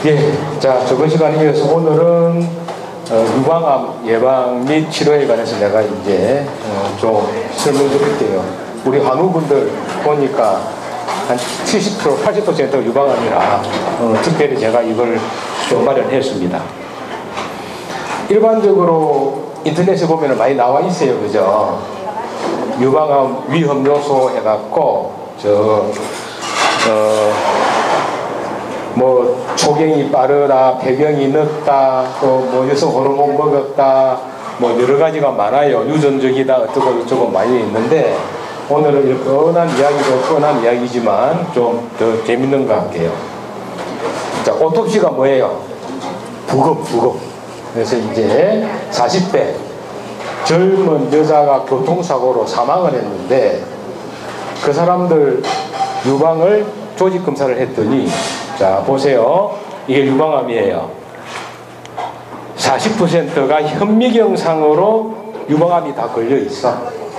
예, 자, 저번 시간에 이어서 오늘은 유방암 예방 및 치료에 관해서 내가 이제 좀 설명드릴게요. 우리 환우분들 보니까 한 70%, 80%가 유방암이라 특별히 제가 이걸 좀 마련했습니다. 일반적으로 인터넷에 보면 많이 나와 있어요, 그죠? 유방암 위험 요소 해갖고 뭐 초경이 빠르다, 배경이 늦다, 또 뭐 여성 호르몬 먹었다, 뭐 여러 가지가 많아요. 유전적이다, 어쩌고 저쩌고 많이 있는데 오늘은 이렇게 뻔한 이야기지만 좀 더 재밌는 거 할게요. 자, 오토피가 뭐예요? 부검. 그래서 이제 40대 젊은 여자가 교통사고로 사망을 했는데 그 사람들 유방을 조직 검사를 했더니 자, 보세요. 이게 유방암이에요. 40%가 현미경상으로 유방암이 다 걸려 있어.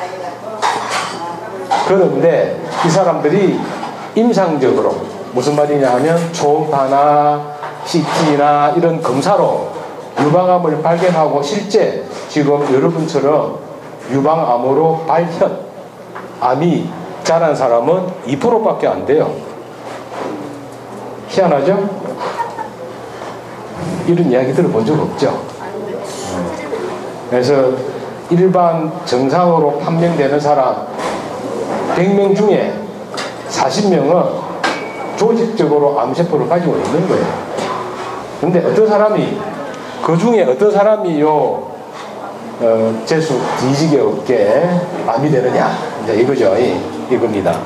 그런데 이 사람들이 임상적으로 무슨 말이냐 하면 초음파나 CT나 이런 검사로 유방암을 발견하고 실제 지금 여러분처럼 유방암으로 발현, 암이 자란 사람은 2%밖에 안 돼요. 희한하죠? 이런 이야기 들어본 적 없죠? 그래서 일반 정상으로 판명되는 사람 100명 중에 40명은 조직적으로 암세포를 가지고 있는 거예요. 근데 그 중에 어떤 사람이 재수 뒤지게 없게 암이 되느냐, 이제 이거죠. 이겁니다.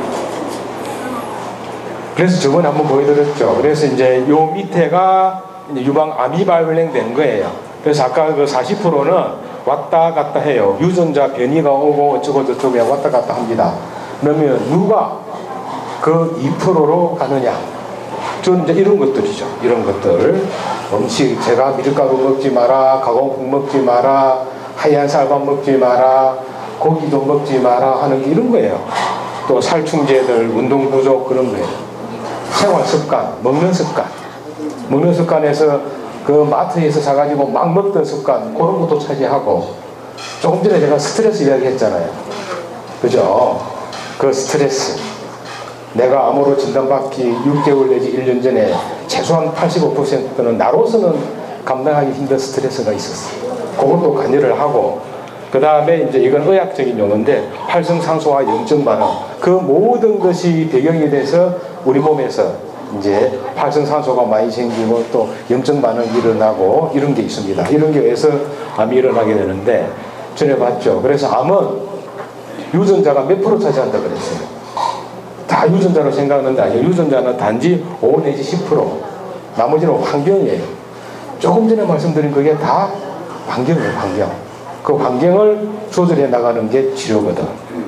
그래서 저번에 한번 보여드렸죠. 그래서 이제 요 밑에가 이제 유방암이 발견된 거예요. 그래서 아까 그 40%는 왔다 갔다 해요. 유전자 변이가 오고 어쩌고 저쩌고 왔다 갔다 합니다. 그러면 누가 그 2%로 가느냐? 저는 이제 이런 것들이죠. 이런 것들. 음식, 제가 밀가루 먹지 마라, 가공품 먹지 마라, 하얀 쌀밥 먹지 마라, 고기도 먹지 마라 하는 게 이런 거예요. 또 살충제들, 운동 부족 그런 거예요. 생활 습관, 먹는 습관에서 그 마트에서 사가지고 막 먹던 습관, 그런 것도 차지하고, 조금 전에 제가 스트레스 이야기 했잖아요. 그죠? 그 스트레스. 내가 암으로 진단받기 6개월 내지 1년 전에 최소한 85%는 나로서는 감당하기 힘든 스트레스가 있었어요. 그것도 관여를 하고, 그 다음에 이제 이건 의학적인 용어인데 활성산소와 염증 반응, 그 모든 것이 배경이 돼서 우리 몸에서 이제 활성산소가 많이 생기고 또 염증 반응이 일어나고 이런 게 있습니다. 이런 게 의해서 암이 일어나게 되는데 전에 봤죠. 그래서 암은 유전자가 몇 프로 차지한다 그랬어요. 다 유전자로 생각하는데 아니에요. 유전자는 단지 5 내지 10%, 나머지는 환경이에요. 조금 전에 말씀드린 그게 다 환경이에요. 환경. 그 환경을 조절해 나가는 게 치료거든.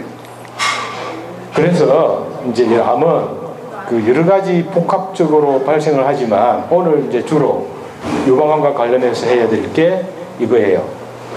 그래서 이제 이 암은 그 여러 가지 복합적으로 발생을 하지만 오늘 이제 주로 유방암과 관련해서 해야 될 게 이거예요.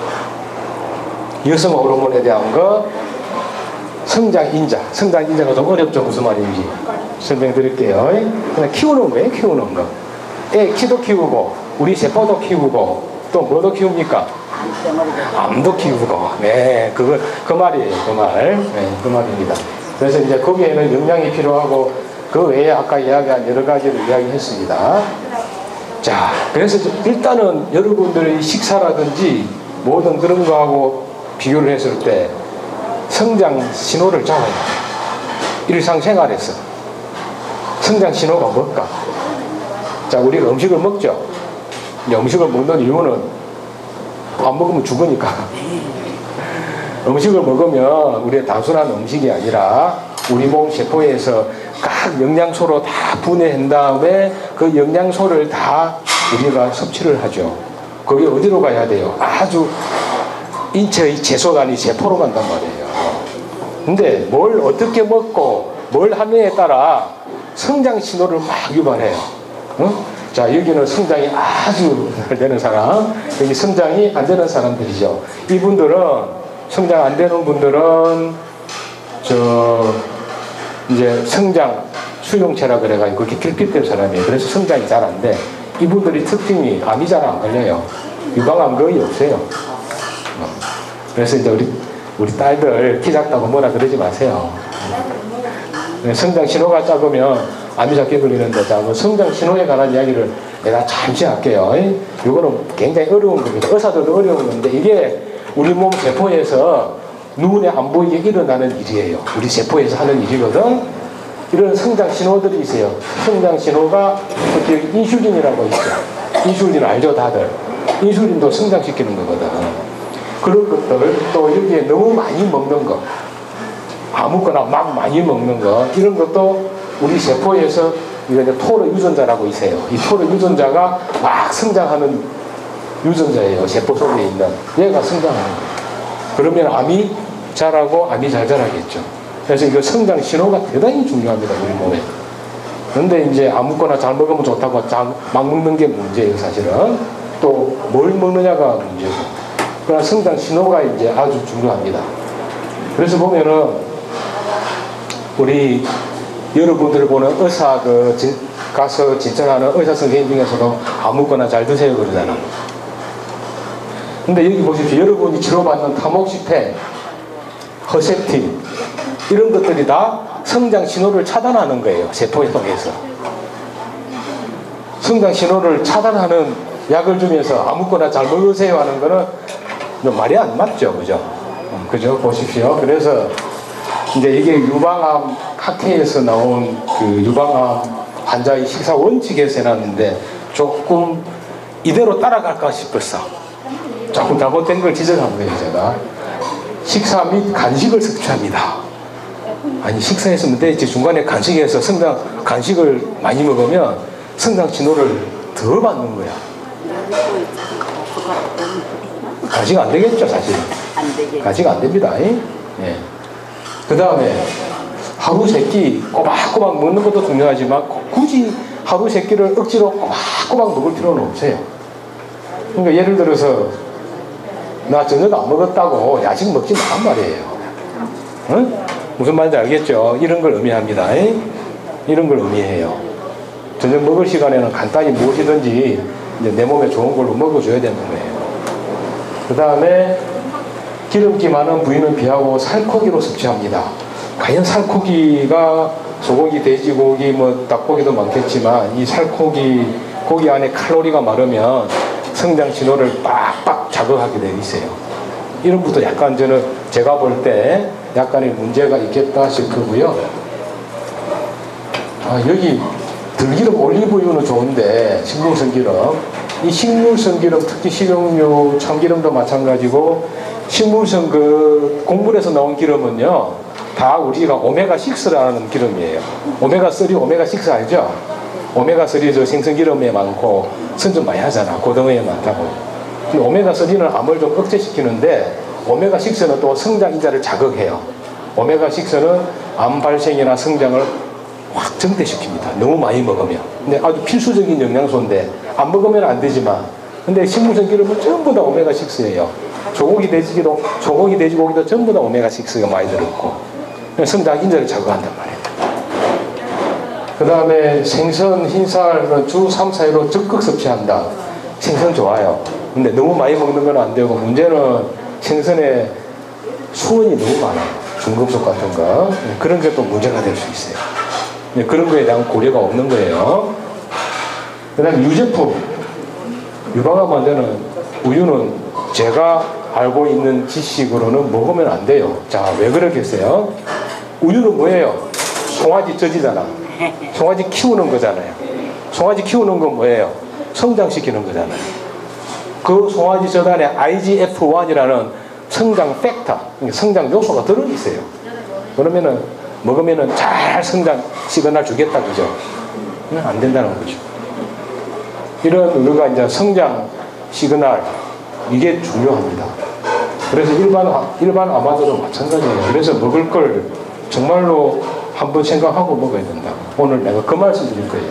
여성 호르몬에 대한 거, 성장인자. 성장인자가 좀 어렵죠. 무슨 말인지 설명드릴게요. 그냥 키우는 거예요. 키우는 거. 애 키도 키우고 우리 세포도 키우고 또 뭐도 키웁니까? 암도 키우고. 네, 그 말이에요. 그 말. 네, 그 말입니다. 그래서 이제 거기에는 영양이 필요하고 그 외에 아까 이야기한 여러 가지를 이야기했습니다. 자, 그래서 일단은 여러분들의 식사라든지 모든 그런 거하고 비교를 했을 때 성장 신호를 잡아야 돼요. 일상생활에서 성장 신호가 뭘까? 자, 우리가 음식을 먹죠. 음식을 먹는 이유는 안 먹으면 죽으니까. 음식을 먹으면 우리의 단순한 음식이 아니라 우리 몸 세포에서 각 영양소로 다 분해한 다음에 그 영양소를 다 우리가 섭취를 하죠. 그게 어디로 가야 돼요? 아주 인체의 제소단이 세포로 간단 말이에요. 근데 뭘 어떻게 먹고 뭘 하느냐에 따라 성장 신호를 막 유발해요. 자, 여기는 성장이 아주 잘 되는 사람, 여기 성장이 안 되는 사람들이죠. 이분들은, 성장 안 되는 분들은 이제 성장 수용체라 그래가지고 그렇게 결핍된 사람이에요. 그래서 성장이 잘 안 돼. 이분들이 특징이 암이 잘 안 걸려요. 유방암 거의 없어요. 그래서 이제 우리 딸들 키 작다고 뭐라 그러지 마세요. 성장 신호가 작으면 암이 작게 걸리는데, 자, 뭐 성장 신호에 관한 이야기를 내가 잠시 할게요. 이거는 굉장히 어려운 겁니다. 의사들도 어려운 건데, 이게 우리 몸 세포에서 눈에 안 보이게 일어나는 일이에요. 우리 세포에서 하는 일이거든. 이런 성장 신호들이 있어요. 성장 신호가 인슐린이라고 있죠. 인슐린 알죠, 다들? 인슐린도 성장시키는 거거든. 그런 것들, 또 여기에 너무 많이 먹는 거, 아무거나 막 많이 먹는 거, 이런 것도 우리 세포에서 이거 이제 토르 유전자라고 있어요. 이 토르 유전자가 막 성장하는 유전자예요. 세포 속에 있는. 얘가 성장하는 거예요. 그러면 암이 자라고 암이 잘 자라겠죠. 그래서 이거 성장 신호가 대단히 중요합니다, 우리 몸에. 그런데 이제 아무거나 잘 먹으면 좋다고 막 먹는 게 문제예요, 사실은. 또 뭘 먹느냐가 문제고. 그러나 성장 신호가 이제 아주 중요합니다. 그래서 보면은 우리 여러분들 보는 의사 가서 진찰하는 의사 선생님 중에서도 아무거나 잘 드세요 그러잖아. 근데 여기 보십시오. 여러분이 치료받는 타목시펜, 허셉틴 이런 것들이 다 성장 신호를 차단하는 거예요. 세포에 통해서. 성장 신호를 차단하는 약을 주면서 아무거나 잘 먹으세요 하는 거는 말이 안 맞죠. 그죠? 그죠? 보십시오. 그래서 이제 이게 유방암 학회에서 나온 그 유방암 환자의 식사 원칙에서 해놨는데 조금 이대로 따라갈까 싶었어. 조금 잘못된 걸 지적한 거예요, 제가. 식사 및 간식을 섭취합니다. 아니, 식사했으면 되지. 중간에 간식에서 간식을 많이 먹으면 성장 신호를 더 받는 거야. 간식 안 되겠죠, 사실. 간식 안 됩니다. 예. 그 다음에 하루 세 끼 꼬박꼬박 먹는 것도 중요하지만 굳이 하루 세 끼를 억지로 꼬박꼬박 먹을 필요는 없어요. 그러니까 예를 들어서 나 저녁 안 먹었다고 야식 먹지 말란 말이에요. 응? 무슨 말인지 알겠죠? 이런 걸 의미합니다. 이런 걸 의미해요. 저녁 먹을 시간에는 간단히 무엇이든지 이제 내 몸에 좋은 걸로 먹어줘야 되는 거예요. 그 다음에 기름기 많은 부위는 피하고 살코기로 섭취합니다. 과연 살코기가 소고기, 돼지고기, 뭐 닭고기도 많겠지만 이 살코기 고기 안에 칼로리가 많으면 성장 신호를 빡빡 자극하게 되어 있어요. 이런 것도 약간 저는 제가 볼 때 약간의 문제가 있겠다 싶고요. 여기 들기름 올리브유는 좋은데 식물성 기름, 이 식물성 기름 특히 식용유, 참기름도 마찬가지고 식물성 그 곡물에서 나온 기름은요 다 우리가 오메가6라는 기름이에요. 오메가3, 오메가6 알죠? 오메가3 저 생선기름에 많고 선전 많이 하잖아. 고등어에 많다고. 근데 오메가3는 암을 좀 억제시키는데 오메가6는 또 성장 인자를 자극해요. 오메가6는 암 발생이나 성장을 확 증대시킵니다. 너무 많이 먹으면. 근데 아주 필수적인 영양소인데 안 먹으면 안 되지만 근데 식물성 기름은 전부 다 오메가6예요. 소고기, 돼지고기도 전부 다 오메가6가 많이 들어있고 성장 인자를 자극한단 말이에요. 그 다음에 생선, 흰살은 주 3, 4일로 적극 섭취한다. 생선 좋아요. 근데 너무 많이 먹는 건 안 되고 문제는 생선에 수원이 너무 많아요. 중금속 같은 거. 그런 게 또 문제가 될 수 있어요. 그런 거에 대한 고려가 없는 거예요. 그 다음에 유제품. 유방암 환자는 우유는 제가 알고 있는 지식으로는 먹으면 안 돼요. 자, 왜 그러겠어요? 우유는 뭐예요? 송아지 젖이잖아. 송아지 키우는 거잖아요. 송아지 키우는 건 뭐예요? 성장시키는 거잖아요. 그 송아지 젖 안에 IGF-1이라는 성장 팩터, 성장 요소가 들어있어요. 그러면은 먹으면은 잘 성장 시그널 주겠다, 그죠? 안 된다는 거죠. 이런 우리가 이제 성장 시그널, 이게 중요합니다. 그래서 일반 아마도도 마찬가지예요. 그래서 먹을 걸 정말로 한번 생각하고 먹어야 된다. 오늘 내가 그 말씀 드릴 거예요.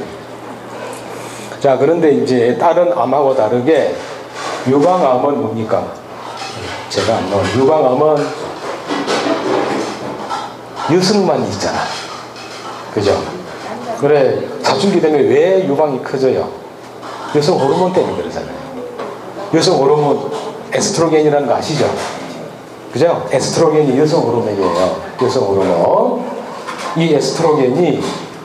자, 그런데 이제 다른 암하고 다르게 유방암은 뭡니까? 제가 안 나와요. 유방암은 여성만 있잖아. 그죠? 그래, 사춘기 되면 왜 유방이 커져요? 여성 호르몬 때문에 그러잖아요. 여성 호르몬 에스트로겐이라는 거 아시죠? 그죠? 에스트로겐이 여성 호르몬이에요. 여성 호르몬. 이 에스트로겐이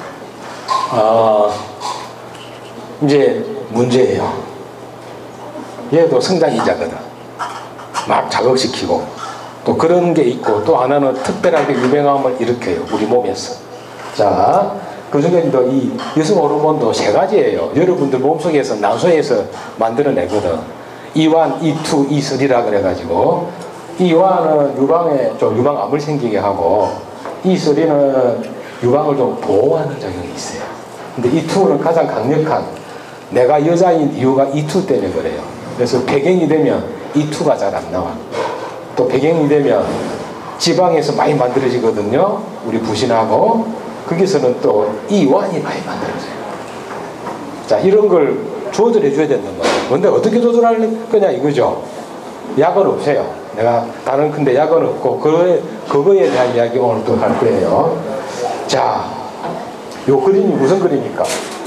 이제 문제예요. 얘도 성장인자거든. 막 자극시키고 또 그런 게 있고, 또 하나는 특별하게 유병암을 일으켜요, 우리 몸에서. 자, 그 중에도 이 여성 호르몬도 세 가지예요. 여러분들 몸속에서 난소에서 만들어내거든. E1, E2, E3라 그래가지고, E1은 유방에 좀 유방암을 생기게 하고, E3는 유방을 좀 보호하는 작용이 있어요. 근데 E2는 가장 강력한, 내가 여자인 이유가 E2 때문에 그래요. 그래서 폐경이 되면 E2가 잘 안 나와. 또 폐경이 되면 지방에서 많이 만들어지거든요. 우리 부신하고. 거기서는 또 E1이 많이 만들어져요. 자, 이런 걸 조절해 줘야 된단 말이에요. 근데 어떻게 조절할 거냐 이거죠. 약은 없어요. 내가 다른 근데 약은 없고, 그거에 대한 이야기 오늘 또 할 거예요. 자, 요 그림이 무슨 그림입니까?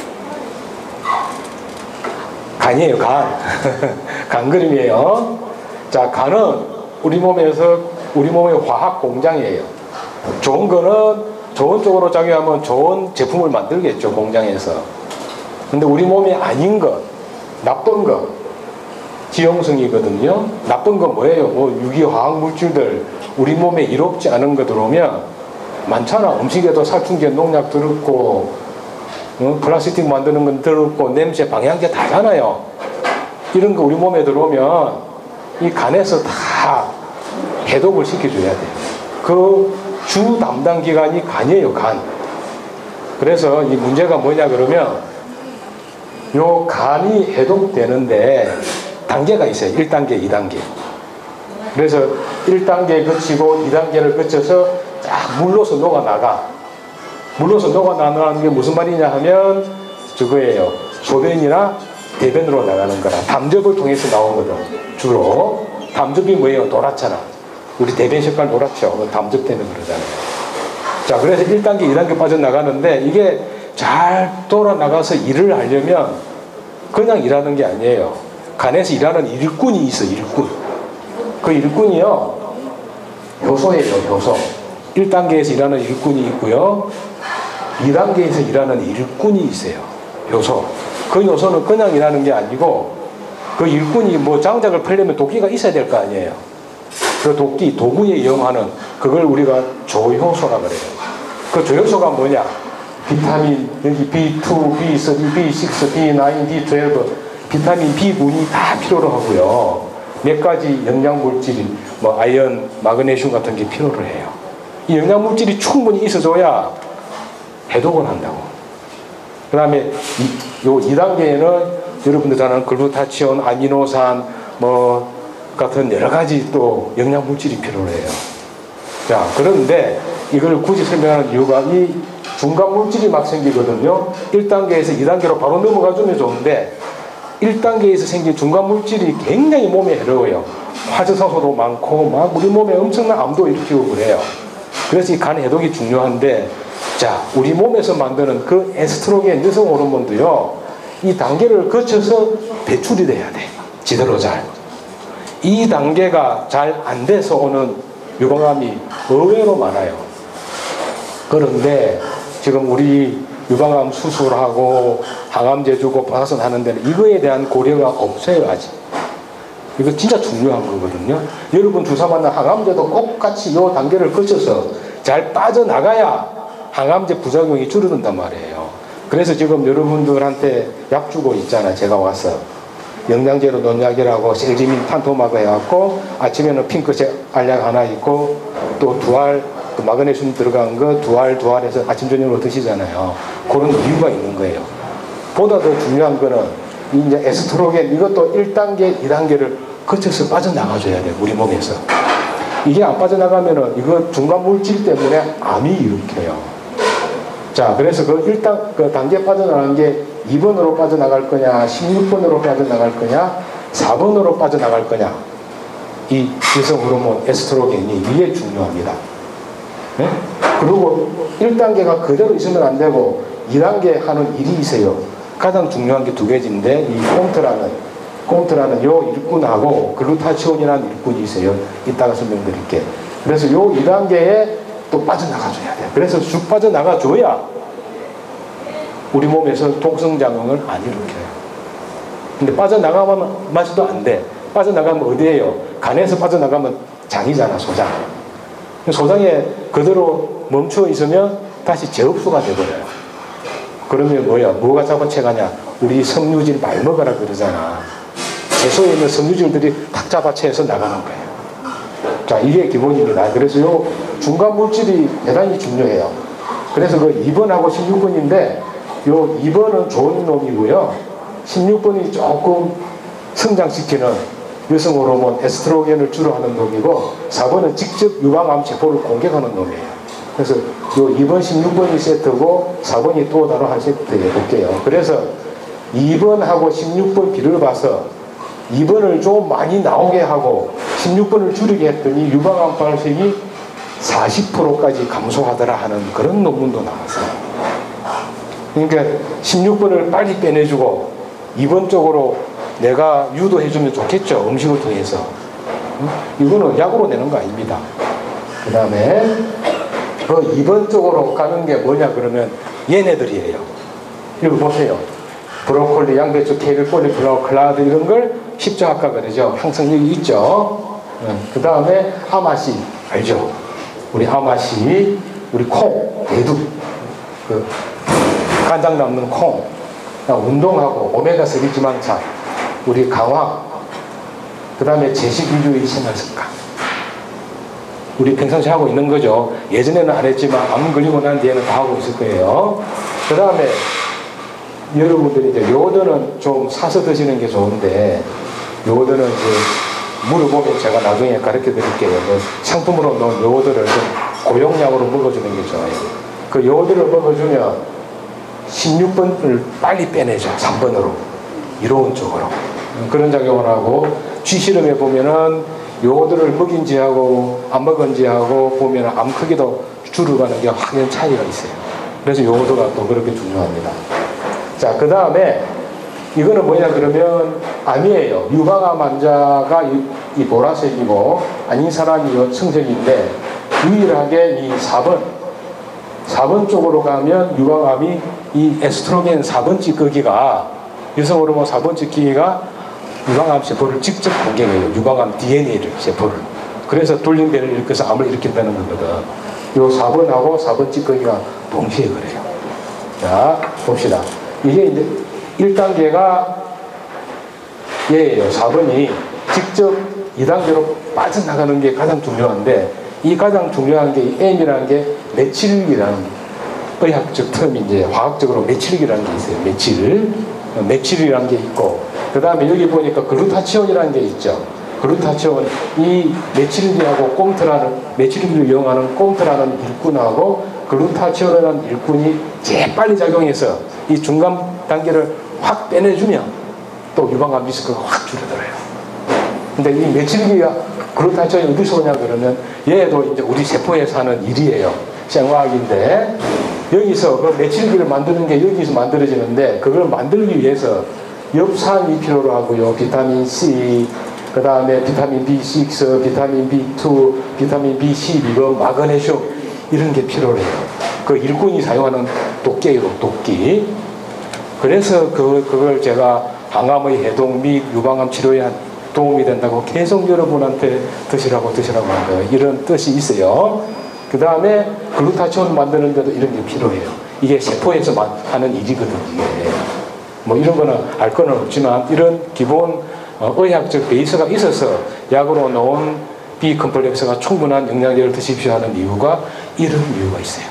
간이에요, 간. 간 그림이에요. 자, 간은 우리 몸의 화학 공장이에요. 좋은 거는 좋은 쪽으로 작용하면 좋은 제품을 만들겠죠, 공장에서. 근데 우리 몸에 아닌 것, 나쁜 것, 지용성이거든요. 나쁜 건 뭐예요? 뭐 유기화학 물질들, 우리 몸에 이롭지 않은 거 들어오면 많잖아. 음식에도 살충제, 농약 들었고, 플라스틱 만드는 건 들었고, 냄새, 방향제 다잖아요. 이런 거 우리 몸에 들어오면 이 간에서 다 해독을 시켜줘야 돼요. 그 주 담당 기관이 간이에요, 간. 그래서 이 문제가 뭐냐 그러면, 요 간이 해독되는데 단계가 있어요. 1단계, 2단계. 그래서 1단계 거치고 2단계를 거쳐서 쫙 물로서 녹아나가. 물로서 녹아나가는 게 무슨 말이냐 하면 저거예요. 소변이나 대변으로 나가는 거라. 담즙을 통해서 나오거든. 주로. 담즙이 뭐예요? 노랗잖아. 우리 대변 색깔 노랗죠. 담즙 때문에 그러잖아요. 자, 그래서 1단계, 2단계 빠져나가는데, 이게 잘 돌아나가서 일을 하려면 그냥 일하는 게 아니에요. 간에서 일하는 일꾼이 있어, 일꾼. 그 일꾼이요, 효소예요, 효소. 1단계에서 일하는 일꾼이 있고요, 2단계에서 일하는 일꾼이 있어요, 효소. 그 효소는 그냥 일하는 게 아니고, 그 일꾼이 뭐 장작을 펴려면 도끼가 있어야 될 거 아니에요. 그 도끼, 도구에 이용하는, 그걸 우리가 조효소라 그래요. 그 조효소가 뭐냐? 비타민, 여기 B2, B3, B6, B9, B12, 비타민 B군이 다 필요로 하고요. 몇 가지 영양물질이, 뭐 아연, 마그네슘 같은 게 필요로 해요. 이 영양물질이 충분히 있어줘야 해독을 한다고. 그 다음에 요 2단계에는 여러분들 잘 아는 글루타치온, 아미노산, 뭐 같은 여러 가지 또 영양물질이 필요해요. 자, 그런데 이걸 굳이 설명하는 이유가, 이 중간 물질이 막 생기거든요. 1단계에서 2단계로 바로 넘어가주면 좋은데, 1단계에서 생긴 중간 물질이 굉장히 몸에 해로워요. 화저산소도 많고 막 우리 몸에 엄청난 암도 일으키고 그래요. 그래서 이 간 해독이 중요한데, 자, 우리 몸에서 만드는 그 에스트로겐 여성 호르몬도요, 이 단계를 거쳐서 배출이 돼야 돼, 제대로 잘. 이 단계가 잘 안 돼서 오는 유방암이 의외로 많아요. 그런데 지금 우리 유방암 수술하고 항암제 주고 파손하는 데는 이거에 대한 고려가 없어요, 아직. 이거 진짜 중요한 거거든요. 여러분 주사 맞는 항암제도 꼭 같이 이 단계를 거쳐서 잘 빠져나가야 항암제 부작용이 줄어든단 말이에요. 그래서 지금 여러분들한테 약 주고 있잖아, 제가 와서. 영양제로 논약이라고 셀지민 탄토마그 해갖고, 아침에는 핑크색 알약 하나 있고, 또 두알, 또 마그네슘 들어간 거 두알해서 아침 저녁으로 드시잖아요. 그런 이유가 있는 거예요. 보다 더 중요한 거는 이제 에스트로겐, 이것도 1단계, 2단계를 거쳐서 빠져나가줘야 돼요, 우리 몸에서. 이게 안 빠져나가면은 이거 중간 물질 때문에 암이 일으켜요. 자, 그래서 그 단계 빠져나가는 게 2번으로 빠져나갈 거냐, 16번으로 빠져나갈 거냐, 4번으로 빠져나갈 거냐. 이 여성 호르몬 에스트로겐이 이게 중요합니다. 네? 그리고 1단계가 그대로 있으면 안 되고 2단계 하는 일이 있어요. 가장 중요한 게 두 가지인데, 이 꼼트라는 요 일꾼하고 글루타치온이라는 일꾼이 있어요. 이따가 설명드릴게. 그래서 요 2단계에 또 빠져나가줘야 돼요. 그래서 쭉 빠져나가줘야 우리 몸에서 독성작용을 안 일으켜요. 근데 빠져나가면 마셔도 안 돼. 빠져나가면 어디에요? 간에서 빠져나가면 장이잖아, 소장. 소장에 그대로 멈춰 있으면 다시 재흡수가 돼버려요. 그러면 뭐가 잡아채가냐? 우리 섬유질 많이 먹어라 그러잖아. 채소에 있는 섬유질들이 탁 잡아채서 나가는 거예요. 자, 이게 기본입니다. 그래서 요 중간 물질이 대단히 중요해요. 그래서 그 2번하고 16번인데, 요 2번은 좋은 놈이고요. 16번이 조금 성장시키는 여성 호르몬 에스트로겐을 주로 하는 놈이고, 4번은 직접 유방암 세포를 공격하는 놈이에요. 그래서 요 2번, 16번이 세트고 4번이 또 다른 한 세트 해볼게요. 그래서 2번하고 16번 비를 봐서 2번을 좀 많이 나오게 하고 16번을 줄이게 했더니 유방암 발생이 40%까지 감소하더라 하는 그런 논문도 나왔어요. 그러니까 16번을 빨리 빼내주고 2번 쪽으로 내가 유도해주면 좋겠죠. 음식을 통해서. 이거는 약으로 내는 거 아닙니다. 그 다음에 그 2번 쪽으로 가는 게 뭐냐 그러면 얘네들이에요. 이거 보세요. 브로콜리, 양배추, 케일, 콜리플라워, 이런 걸 십자학과 그러죠. 항상력이 있죠. 그 다음에 아마씨 알죠? 우리 아마씨, 우리 콩, 대두, 그 간장 남는 콩, 운동하고 오메가3 지방차, 우리 강황, 그 다음에 제식 위주의 생활 습관. 우리 평상시 하고 있는 거죠. 예전에는 안 했지만 암 걸리고 난 뒤에는 다 하고 있을 거예요. 그 다음에 여러분들이 이제 요거들은 좀 사서 드시는 게 좋은데, 요거들은 이제 물어보면 제가 나중에 가르쳐 드릴게요. 상품으로 넣은 요거들을 좀 고용량으로 먹어주는 게 좋아요. 그 요거들을 먹어주면 16번을 빨리 빼내죠. 3번으로. 이로운 쪽으로. 그런 작용을 하고, 쥐실험에 보면은 요거들을 먹인지하고 안 먹은지하고 보면 암 크기도 줄어가는 게 확연 차이가 있어요. 그래서 요거도가 또 그렇게 중요합니다. 자, 그 다음에 이거는 뭐냐 그러면 암이에요. 유방암 환자가 이 보라색이고 아닌 사람이 청색인데, 유일하게 이 4번 쪽으로 가면 유방암이 이 에스트로겐 4번 찌꺼기가, 여성 호르몬 4번 찌꺼기가 유방암 세포를 직접 공격해요. 유방암 DNA를, 세포를. 그래서 돌림배를 일으켜서 암을 일으킨다는 거거든. 요 4번하고 4번 찌꺼기가 동시에 그래요. 자, 봅시다. 이게 이제 1단계가 얘예요. 4번이 직접 2단계로 빠져나가는 게 가장 중요한데, 이 가장 중요한 게 이 M이라는 게 메칠이라는 의학적 텀이 이제 화학적으로 메칠이라는 게 있어요. 메칠이라는 게 있고, 그 다음에 여기 보니까 글루타치온이라는 게 있죠. 글루타치온, 이 메칠기하고 메칠기를 이용하는 꼼트라는 일꾼하고 글루타치온이라는 일꾼이 제일 빨리 작용해서 이 중간 단계를 확 빼내주면 또 유방암 리스크가 확 줄어들어요. 근데 이 메칠기가 글루타치온이 어디서 오냐 그러면 얘도 이제 우리 세포에서 하는 일이에요. 생화학인데, 여기서 그 메칠기를 만드는 게 여기서 만들어지는데, 그걸 만들기 위해서 엽산이 필요로 하고요. 비타민 C, 그 다음에 비타민 B6, 비타민 B2, 비타민 B12, 마그네슘, 이런 게 필요해요. 그 일꾼이 사용하는 도끼예요, 도끼. 그래서 그걸 제가 항암의 해동 및 유방암 치료에 도움이 된다고 계속 여러분한테 드시라고 한 거예요. 이런 뜻이 있어요. 그 다음에 글루타치온 만드는 데도 이런 게 필요해요. 이게 세포에서 하는 일이거든요. 이게. 뭐 이런 거는 알 거는 없지만, 이런 기본 의학적 베이스가 있어서 약으로 넣은 B컴플렉스가 충분한 영양제를 드십시오 하는 이유가 이런 이유가 있어요.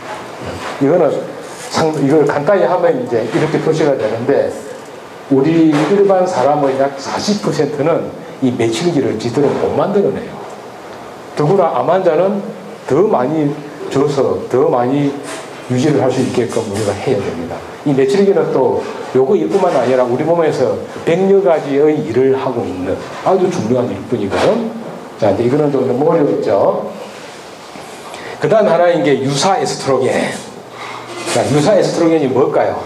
이걸 간단히 하면 이제 이렇게 표시가 되는데, 우리 일반 사람의 약 40%는 이 메칠기를 제대로 못 만들어내요. 더구나 암 환자는 더 많이 줘서 더 많이 유지를 할 수 있게끔 우리가 해야 됩니다. 이 메칠기는 또 요거 일뿐만 아니라 우리 몸에서 100여 가지의 일을 하고 있는 아주 중요한 일뿐이거든. 자, 이제 이거는 좀 너무 어렵죠. 그 다음 하나인 게 유사 에스트로겐. 자, 유사 에스트로겐이 뭘까요?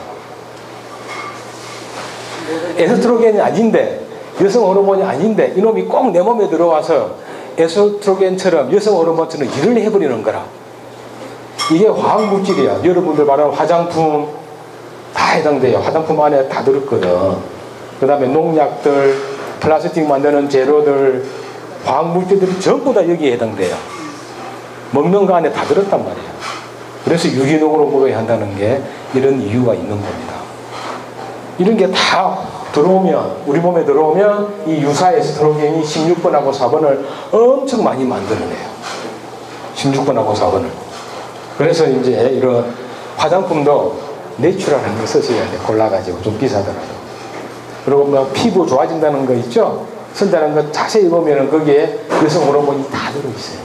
에스트로겐이 아닌데, 여성 호르몬이 아닌데 이놈이 꼭 내 몸에 들어와서 에스트로겐처럼 여성 호르몬처럼 일을 해버리는 거라. 이게 화학물질이야. 여러분들 말하는 화장품 다 해당돼요. 화장품 안에 다 들었거든. 그 다음에 농약들, 플라스틱 만드는 재료들, 화학물질들이 전부 다 여기에 해당돼요. 먹는 거 안에 다 들었단 말이에요. 그래서 유기농으로 먹어야 한다는 게 이런 이유가 있는 겁니다. 이런 게 다 들어오면, 우리 몸에 들어오면 이 유사 에스트로겐이 16번하고 4번을 엄청 많이 만들어내요. 16번하고 4번을. 그래서 이제 이런 화장품도 내추럴한 거 쓰셔야 돼. 골라가지고. 좀 비싸더라도. 그리고 뭐 피부 좋아진다는 거 있죠? 쓴다는 거 자세히 보면 거기에 여성 호르몬이 다 들어있어요.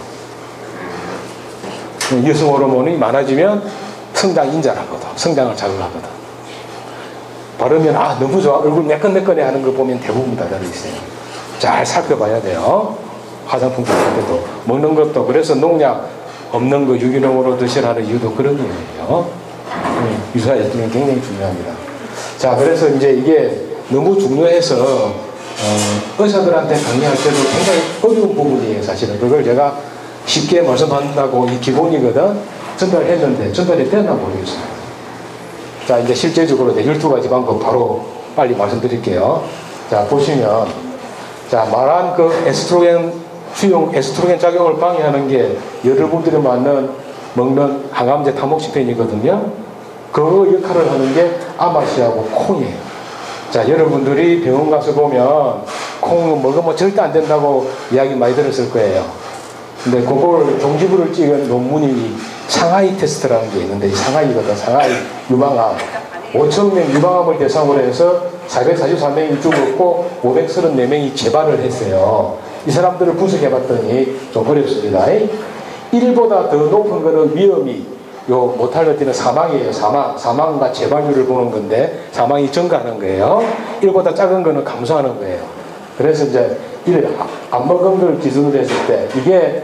여성 호르몬이 많아지면 성장 인자라거든. 성장을 자극하거든. 바르면 아 너무 좋아 얼굴 매끈매끈해 하는 거 보면 대부분 다 들어있어요. 잘 살펴봐야 돼요. 화장품 같은 것도 먹는 것도. 그래서 농약 없는 거 유기농으로 드시라는 이유도 그런 이유예요. 유사 에스트로겐 굉장히 중요합니다. 자, 그래서 이제 이게 너무 중요해서 의사들한테 강의할 때도 굉장히 어려운 부분이에요. 사실은 그걸 제가 쉽게 말씀한다고 이 기본이거든 전달했는데 전달이 됐나 모르겠어요. 자, 이제 실제적으로 12가지 방법 바로 빨리 말씀드릴게요. 자, 보시면 자, 말한 그 에스트로겐 수용 에스트로겐 작용을 방해하는 게 여러분들이 먹는 항암제 타목시펜이거든요. 그 역할을 하는 게 아마시하고 콩이에요. 자, 여러분들이 병원 가서 보면 콩 먹으면 절대 안 된다고 이야기 많이 들었을 거예요. 근데 그걸 종지부를 찍은 논문이 상하이 테스트라는 게 있는데, 이 상하이거든. 상하이 유방암 5,000명 유방암을 대상으로 해서 444명이 죽었고 534명이 재발을 했어요. 이 사람들을 분석해봤더니 좀 어렵습니다. 1보다 더 높은 거는 위험이 요 모탈리티는 사망이에요. 사망과 재발률을 보는 건데 사망이 증가하는 거예요. 1보다 작은 거는 감소하는 거예요. 그래서 이제 이를 안 먹은 걸 기준으로 했을 때 이게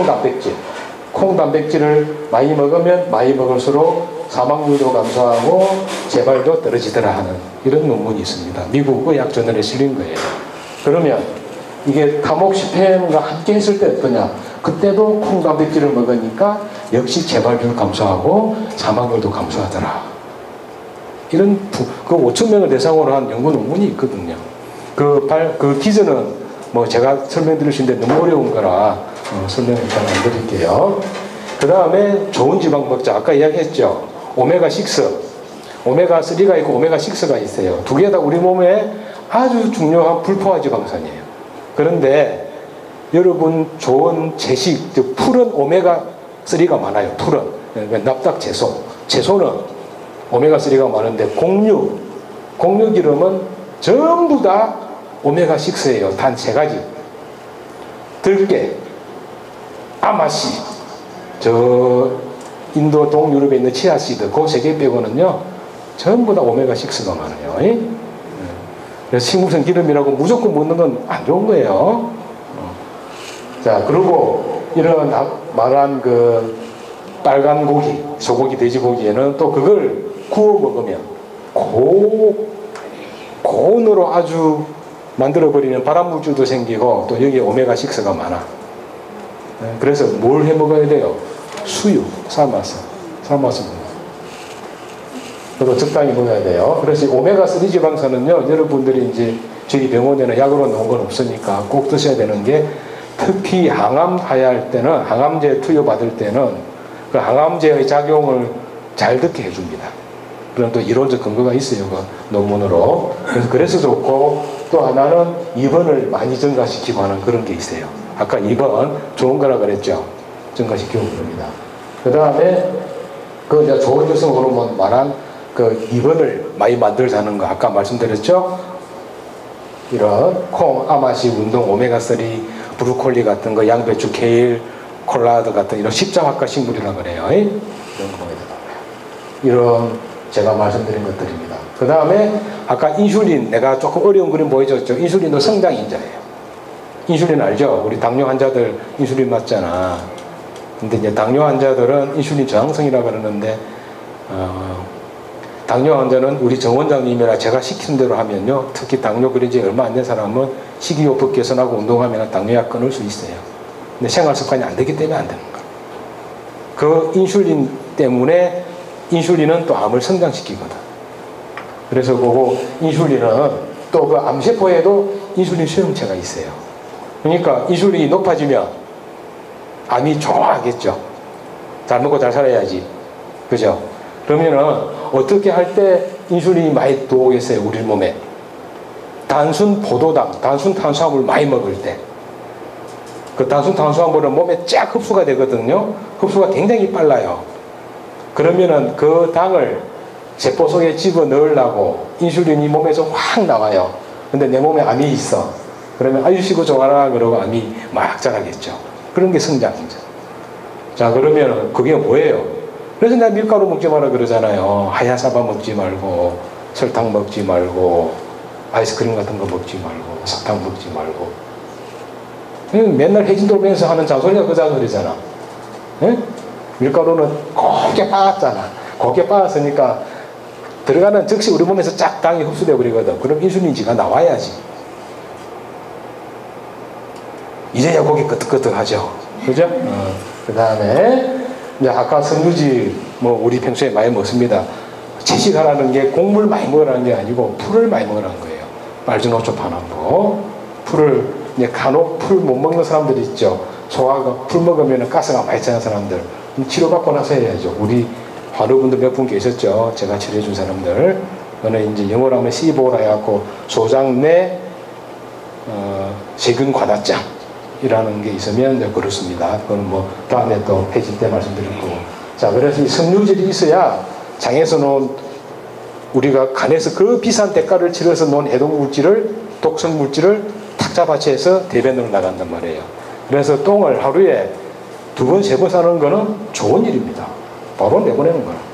콩단백질을 많이 먹으면 많이 먹을수록 사망률도 감소하고 재발도 떨어지더라 하는 이런 논문이 있습니다. 미국 의학저널에 실린 거예요. 그러면 이게 타목시펜과 함께 했을 때 어떠냐? 그때도 콩단백질을 먹으니까 역시 재발률 감소하고 사망률도 감소하더라. 이런 그 5,000명을 대상으로 한 연구 논문이 있거든요. 그 기전은 뭐 제가 설명드릴 수 있는데 너무 어려운 거라 설명을 잘 안 드릴게요. 그 다음에 좋은 지방 먹자. 아까 이야기했죠. 오메가6, 오메가3가 있고 오메가6가 있어요. 두 개 다 우리 몸에 아주 중요한 불포화 지방산이에요. 그런데 여러분 좋은 채식, 즉 푸른 오메가3가 많아요. 푸른. 그러니까 납작 채소는 오메가3가 많은데 공유 기름은 전부 다 오메가6예요. 단 3가지. 들깨, 아마씨, 인도 동유럽에 있는 치아씨드, 그 3개 빼고는요, 전부 다 오메가6가 많아요. 그래서 식물성 기름이라고 무조건 먹는 건 안 좋은 거예요. 자, 그리고 이런 말한 그 빨간 고기, 소고기, 돼지고기에는 또 그걸 구워 먹으면 고온으로 아주 만들어버리는 발암물질도 생기고 또 여기에 오메가6가 많아. 그래서 뭘 해 먹어야 돼요? 수육, 삶아서 먹어요. 그리고 적당히 먹어야 돼요. 그래서 오메가3 지방산은요, 여러분들이 이제 저희 병원에는 약으로 나온 건 없으니까 꼭 드셔야 되는 게, 특히 항암 하야할 때는, 항암제 투여받을 때는 그 항암제의 작용을 잘 듣게 해줍니다. 그런 또 이론적 근거가 있어요. 그 논문으로. 그래서 좋고, 또 하나는 입원을 많이 증가시키고 하는 그런 게 있어요. 아까 2번 좋은 거라 그랬죠. 증가시키고 그럽니다. 그 다음에 그 이제 좋은 여성 호르몬 말한 그 입원을 많이 만들자는 거 아까 말씀드렸죠. 이런 콩, 아마시, 운동, 오메가3, 브루콜리 같은 거, 양배추, 케일, 콜라드 같은 이런 십자화과 식물이라고 그래요. 이런 거에 이런 제가 말씀드린 것들입니다. 그 다음에 아까 인슐린, 내가 조금 어려운 그림 보여줬죠. 인슐린도 성장인자예요. 인슐린 알죠? 우리 당뇨 환자들 인슐린 맞잖아. 근데 이제 당뇨 환자들은 인슐린 저항성이라고 그러는데 당뇨 환자는 우리 정 원장님이나 제가 시킨 대로 하면요, 특히 당뇨 그린 지 얼마 안 된 사람은 식이요법 개선하고 운동하면 당뇨약 끊을 수 있어요. 근데 생활 습관이 안 되기 때문에 안 되는 거예요. 그 인슐린 때문에 인슐린은 또 암을 성장시키거든. 그래서 그거 인슐린은 또 그 암세포에도 인슐린 수용체가 있어요. 그러니까 인슐린이 높아지면 암이 좋아하겠죠. 잘 먹고 잘 살아야지. 그죠? 그러면은 어떻게 할 때 인슐린이 많이 들어오겠어요, 우리 몸에? 단순 포도당, 단순 탄수화물 많이 먹을 때. 그 단순 탄수화물은 몸에 쫙 흡수가 되거든요. 흡수가 굉장히 빨라요. 그러면은 그 당을 세포 속에 집어 넣으려고 인슐린이 몸에서 확 나와요. 근데 내 몸에 암이 있어. 그러면 아유시고 좋아라 그러고 암이 막 자라겠죠. 그런 게 성장이죠. 자, 그러면 그게 뭐예요? 그래서 내가 밀가루 먹지 마라 그러잖아요. 하얀 사과 먹지 말고, 설탕 먹지 말고, 아이스크림 같은 거 먹지 말고, 사탕 먹지 말고. 맨날 해진 돌면서 하는 잔소리가 그 잔소리잖아. 예? 밀가루는 곱게 빻았잖아. 곱게 빻았으니까 들어가는 즉시 우리 몸에서 쫙 당이 흡수되어 버리거든. 그럼 인슐린지가 나와야지. 이제야 고기 끄덕끄덕하죠. 그죠? 그 다음에 이제 아까 석류지 뭐 우리 평소에 많이 먹습니다. 채식하라는 게 곡물 많이 먹으라는 게 아니고 풀을 많이 먹으라는 거예요. 빨주노초 반환보. 풀을 이제 간혹 풀 못 먹는 사람들 있죠. 소화가 풀 먹으면 가스가 많이 차는 사람들 치료받고 나서 해야죠. 우리 환우분들 몇 분 계셨죠. 제가 치료해 준 사람들. 그거는 이제 영어로 하면 시보라 해갖고 소장 내 세균 과다장 이라는 게 있으면 이제 그렇습니다. 그건 뭐 다음에 또 해질 때 말씀드릴 거고. 자, 그래서 이 석류질이 있어야 장에서 놓은 우리가 간에서 그 비싼 대가를 치러서 놓은 해독 물질을 독성 물질을 탁 잡아채서 대변으로 나간단 말이에요. 그래서 똥을 하루에 2번, 3번 싸는 거는 좋은 일입니다. 바로 내보내는 거라.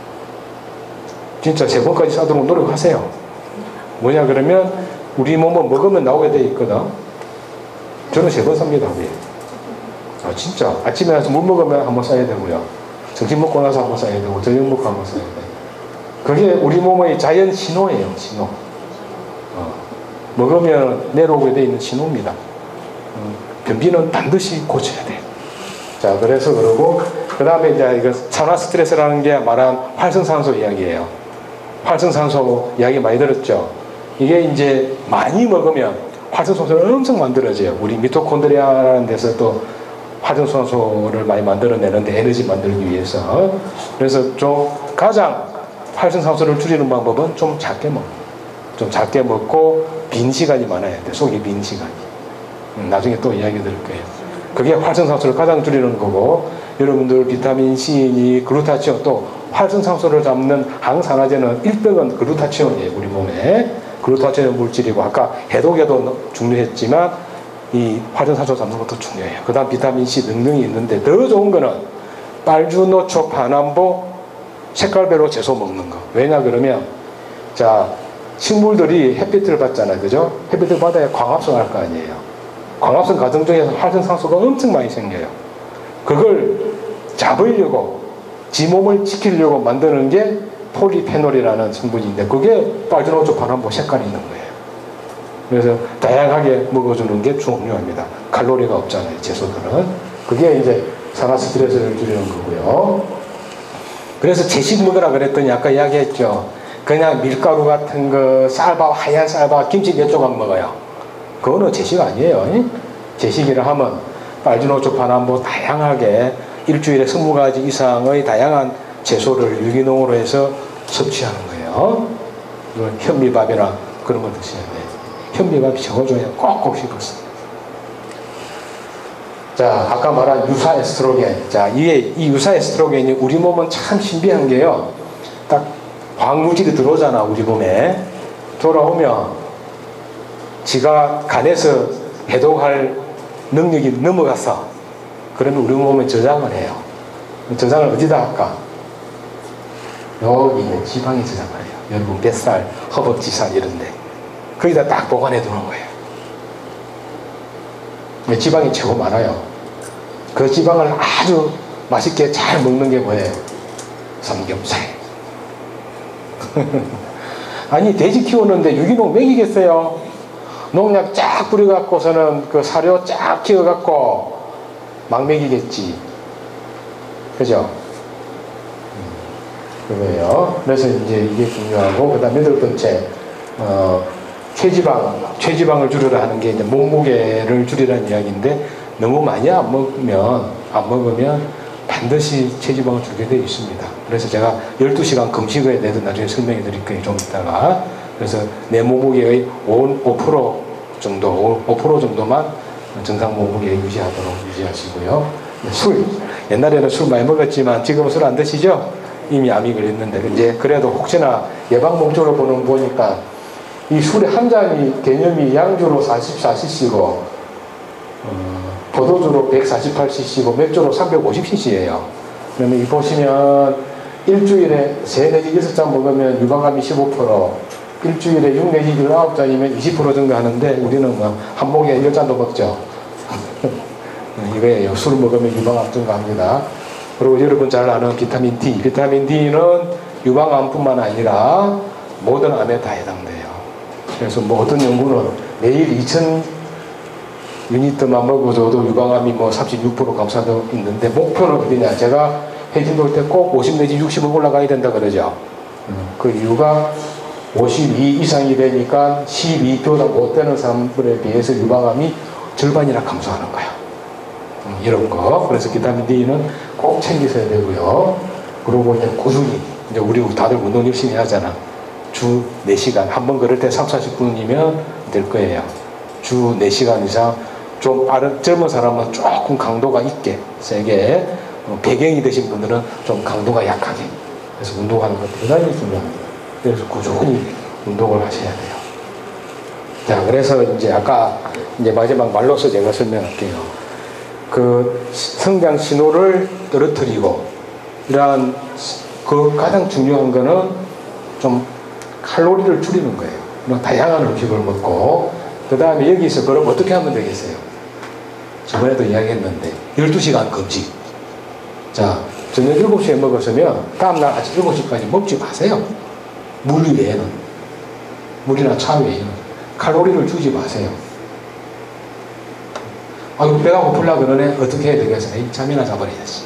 진짜 3번까지 싸도록 노력하세요. 뭐냐 그러면 우리 몸은 먹으면 나오게 돼 있거든. 저는 3번 삽니다. 왜? 아, 진짜. 아침에 나서 물 먹으면 한번 싸야 되고요. 점심 먹고 나서 한번 싸야 되고, 저녁 먹고 한번 싸야 돼. 그게 우리 몸의 자연 신호예요, 신호. 먹으면 내려오게 돼 있는 신호입니다. 변비는 반드시 고쳐야 돼. 자, 그래서 그러고, 그 다음에 이제 이거 산화 스트레스라는 게 말한 활성산소 이야기예요. 활성산소 이야기 많이 들었죠? 이게 이제 많이 먹으면 활성산소를 엄청 만들어져요. 우리 미토콘드리아라는 데서 또 활성산소를 많이 만들어내는데 에너지 만들기 위해서. 그래서 좀 가장 활성산소를 줄이는 방법은 좀 작게 먹고, 좀 작게 먹고 빈 시간이 많아야 돼. 속이 빈 시간이. 나중에 또 이야기 드릴 거예요. 그게 활성산소를 가장 줄이는 거고, 여러분들 비타민C, 글루타치온, 또 활성산소를 잡는 항산화제는 1등은 글루타치온이에요. 우리 몸에. 글루타치온 물질이고, 아까 해독에도 중요했지만 이 활성산소 잡는 것도 중요해요. 그 다음 비타민C 등등이 있는데, 더 좋은 거는 빨주노초 반환보 색깔별로 채소 먹는 거. 왜냐 그러면, 자, 식물들이 햇빛을 받잖아요. 그죠? 햇빛을 받아야 광합성 할 거 아니에요. 광합성 과정 중에서 활성산소가 엄청 많이 생겨요. 그걸 잡으려고, 지 몸을 지키려고 만드는 게 폴리페놀이라는 성분인데, 그게 빨주노초 반환보 색깔이 있는 거예요. 그래서 다양하게 먹어주는 게 중요합니다. 칼로리가 없잖아요, 채소들은. 그게 이제 산화 스트레스를 줄이는 거고요. 그래서 채식 먹으라 그랬더니 아까 이야기했죠. 그냥 밀가루 같은 거, 쌀밥, 하얀 쌀밥, 김치 몇 조각 먹어요. 그거는 채식 아니에요. 채식이라 하면 빨주노초 반환보 다양하게 일주일에 20가지 이상의 다양한 채소를 유기농으로 해서 섭취하는 거예요. 현미밥이나 그런 거 드셔야 돼요. 현미밥이 최고조에 꼭꼭 씹었어. 자, 아까 말한 유사 에스트로겐. 자, 이 유사 에스트로겐이 우리 몸은 참 신비한 게요. 딱 광물질이 들어오잖아, 우리 몸에. 돌아오면 지가 간에서 해독할 능력이 넘어가서, 그러면 우리 몸에 저장을 해요. 저장을 어디다 할까? 여기 있는 지방에 저장을 해요. 여러분 뱃살, 허벅지살 이런데. 거기다 딱 보관해 두는 거예요. 지방이 최고 많아요. 그 지방을 아주 맛있게 잘 먹는 게 뭐예요? 삼겹살, 아니 돼지 키우는데 유기농 먹이겠어요? 농약 쫙 뿌려갖고서는 그 사료 쫙 키워갖고 막 먹이겠지. 그죠? 그거예요. 그래서 이제 이게 중요하고, 그 다음 여덟 번째, 체지방을 줄여라 하는 게 이제 몸무게를 줄이라는 이야기인데, 너무 많이 안 먹으면 반드시 체지방을 줄게 되어 있습니다. 그래서 제가 12시간 금식에 대해서 나중에 설명해 드릴 거예요. 좀 이따가. 그래서 내 몸무게의 5% 정도만 정상 몸무게 유지하시고요. 술. 옛날에는 술 많이 먹었지만 지금은 술 안 드시죠? 이미 암이 걸렸는데, 이제 그래도 혹시나 예방 목적으로 보니까 이 술의 한 잔이 개념이 양주로 44cc고, 포도주로 148cc고, 맥주로 350cc예요. 그러면 이 보시면 일주일에 3 내지 6잔 먹으면 유방암이 15%, 일주일에 6 내지 19잔이면 20% 정도 하는데, 우리는 뭐 한 목에 10잔도 먹죠. 이거예요. 술 먹으면 유방암 증가합니다. 그리고 여러분 잘 아는 비타민 D. 비타민 D는 유방암뿐만 아니라 모든 암에 다 해당돼요. 그래서 뭐 어떤 연구는 매일 2000유니트만 먹어줘도 유방암이 뭐 36% 감소도 있는데, 목표는 어디냐? 제가 해진도 올 때 꼭 50 내지 60은 올라가야 된다 그러죠. 그 이유가 52 이상이 되니까 12교다 못 되는 사람들에 비해서 유방암이 절반이나 감소하는 거야. 이런 거. 그래서 비타민 D는 꼭 챙기셔야 되고요. 그리고 이제 꾸준히, 이제 우리 다들 운동 열심히 하잖아. 주 4시간. 한 번 걸을 때 30-40분이면 될 거예요. 주 4시간 이상. 좀 젊은 사람은 조금 강도가 있게, 세게, 배경이 되신 분들은 좀 강도가 약하게. 그래서 운동하는 것 대단히 중요합니다. 그래서 꾸준히 운동을 하셔야 돼요. 자, 그래서 이제 아까 이제 마지막 말로서 제가 설명할게요. 그 성장 신호를 떨어뜨리고, 이러한 그 가장 중요한 거는 좀 칼로리를 줄이는 거예요. 다양한 음식을 먹고, 그 다음에 여기서 그럼 어떻게 하면 되겠어요? 저번에도 이야기했는데 12시간 금식. 자, 저녁 7시에 먹었으면 다음날 아침 7시까지 먹지 마세요. 물 외에는, 물이나 차 외에는 칼로리를 주지 마세요. 아이고 배가 고플라 그러네. 어떻게 해야 되겠어? 잠이나 자버려야지.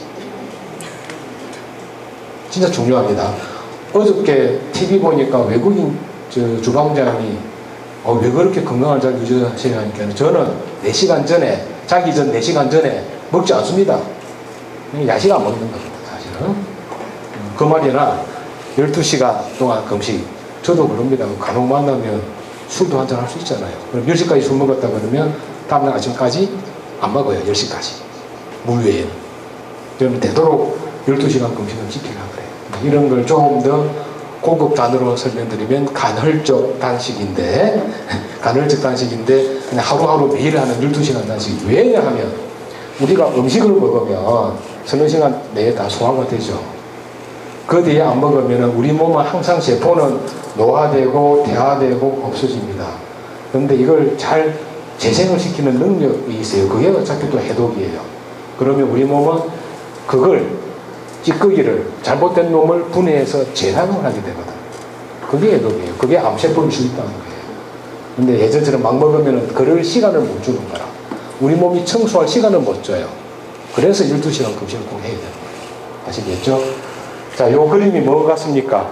진짜 중요합니다. 어저께 TV 보니까 외국인 주방장이 왜 그렇게 건강을 잘 유지하시냐 하니까, 저는 4시간 전에, 자기 전 4시간 전에 먹지 않습니다. 야식 안 먹는 겁니다, 사실은. 그 말이나 12시간 동안 금식. 저도 그럽니다. 간혹 만나면 술도 한잔 할 수 있잖아요. 그럼 10시까지 술 먹었다 그러면 다음날 아침까지 안 먹어요. 10시까지. 물 외에는. 그러면 되도록 12시간 금식은 지키려고 그래요. 이런 걸 조금 더 고급 단어로 설명드리면 간헐적 단식인데, 간헐적 단식인데 그냥 하루하루 매일 하는 12시간 단식. 왜냐하면 우리가 음식을 먹으면 서너 시간 내에 다 소화가 되죠. 그 뒤에 안 먹으면 우리 몸은 항상 세포는 노화되고 퇴화되고 없어집니다. 그런데 이걸 잘 재생을 시키는 능력이 있어요. 그게 어차피 또 해독이에요. 그러면 우리 몸은 그걸, 찌꺼기를, 잘못된 놈을 분해해서 재활용을 하게 되거든. 그게 해독이에요. 그게 암세포를 수 있다는 거예요. 근데 예전처럼 막 먹으면 그럴 시간을 못 주는 거라. 우리 몸이 청소할 시간을 못 줘요. 그래서 12시간 금식을 꼭 해야 되는 거예요. 아시겠죠? 자, 요 그림이 뭐 같습니까?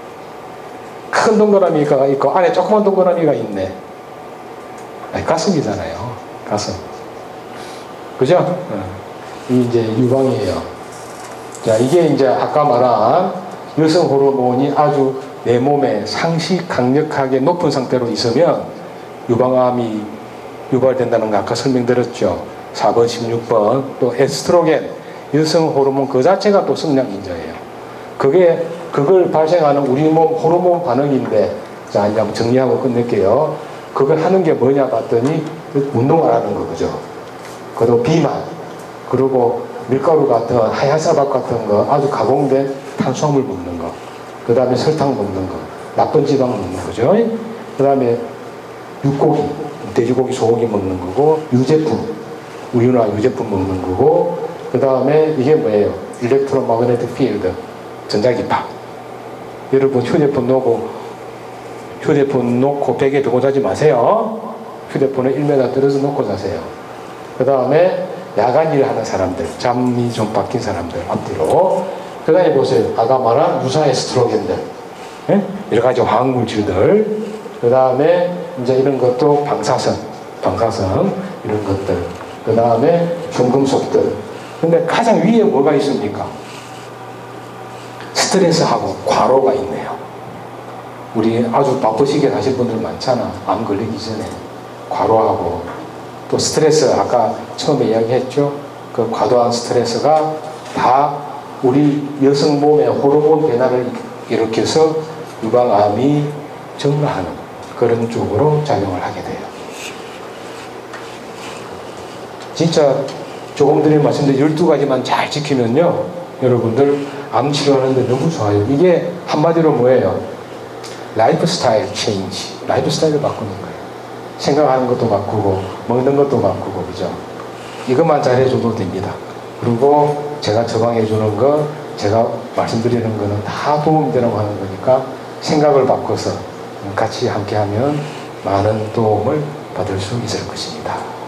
큰 동그라미가 있고 안에 조그만 동그라미가 있네. 아니, 가슴이잖아요. 가슴. 그죠? 이 이제 유방이에요. 자, 이게 이제 아까 말한 여성 호르몬이 아주 내 몸에 상시 강력하게 높은 상태로 있으면 유방암이 유발된다는 거 아까 설명드렸죠. 4번, 16번. 또 에스트로겐, 여성 호르몬 그 자체가 또 성장인자예요. 그걸 발생하는 우리 몸 호르몬 반응인데, 자, 이제 한번 정리하고 끝낼게요. 그걸 하는 게 뭐냐 봤더니 운동을 하는 거, 그죠? 그리고 비만, 그리고 밀가루 같은 하얀 쌀밥 같은 거, 아주 가공된 탄수화물 먹는 거, 그 다음에 설탕 먹는 거, 나쁜 지방 먹는 거죠. 그 다음에 육고기, 돼지고기, 소고기 먹는 거고, 유제품, 우유나 유제품 먹는 거고, 그 다음에 이게 뭐예요? 일렉트로마그네틱 필드, 전자기파. 여러분 휴대폰 놓고 베개에 두고 자지 마세요. 휴대폰을 1m 떨어져 놓고 자세요. 그 다음에 야간 일하는 사람들, 잠이 좀 바뀐 사람들 앞뒤로. 그 다음에 보세요. 아까 말한 유사 에스트로겐들, 예? 여러 가지 화학물질들. 그 다음에 이제 이런 것도 방사선 이런 것들. 그 다음에 중금속들. 근데 가장 위에 뭐가 있습니까? 스트레스하고 과로가 있네요. 우리 아주 바쁘시게 사실 분들 많잖아. 암 걸리기 전에 과로하고 또 스트레스, 아까 처음에 이야기했죠. 그 과도한 스트레스가 다 우리 여성 몸의 호르몬 변화를 일으켜서 유방암이 증가하는 그런 쪽으로 작용을 하게 돼요. 진짜 조금 전에 말씀드린 12가지만 잘 지키면요, 여러분들 암 치료하는데 너무 좋아요. 이게 한마디로 뭐예요? 라이프 스타일 체인지. 라이프 스타일을 바꾸는 거예요. 생각하는 것도 바꾸고 먹는 것도 바꾸고, 그죠? 이것만 잘해줘도 됩니다. 그리고 제가 처방해주는 거, 제가 말씀드리는 거는 다 도움되라고 하는 거니까 생각을 바꿔서 같이 함께하면 많은 도움을 받을 수 있을 것입니다.